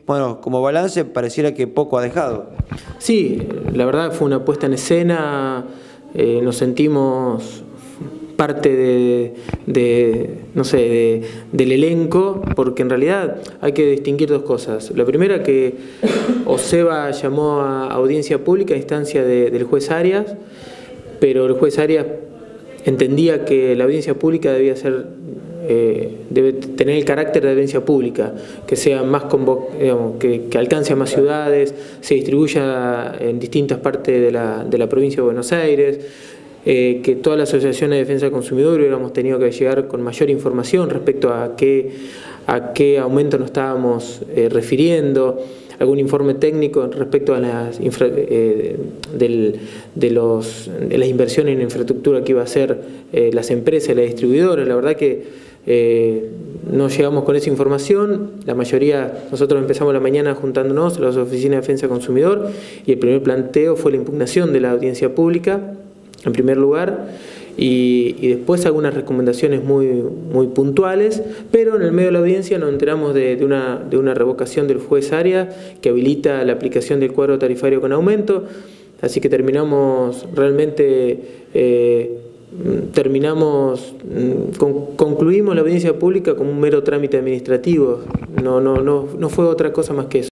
bueno, como balance pareciera que poco ha dejado. Sí, la verdad fue una puesta en escena, nos sentimos parte no sé, del elenco, porque en realidad hay que distinguir dos cosas. La primera, que OSEBA llamó a audiencia pública a instancia del juez Arias, pero el juez Arias entendía que la audiencia pública debe tener el carácter de audiencia pública, que sea más que alcance a más ciudades, se distribuya en distintas partes de la provincia de Buenos Aires, que todas las asociaciones de defensa del consumidor hubiéramos tenido que llegar con mayor información respecto a qué aumento nos estábamos refiriendo, algún informe técnico respecto a las de las inversiones en infraestructura que iba a hacer las empresas, las distribuidoras. La verdad que no llegamos con esa información. La mayoría, nosotros empezamos la mañana juntándonos a las oficinas de defensa del consumidor, y el primer planteo fue la impugnación de la audiencia pública en primer lugar, y después algunas recomendaciones muy puntuales, pero en el medio de la audiencia nos enteramos de una revocación del juez Arias que habilita la aplicación del cuadro tarifario con aumento, así que concluimos la audiencia pública como un mero trámite administrativo, no fue otra cosa más que eso.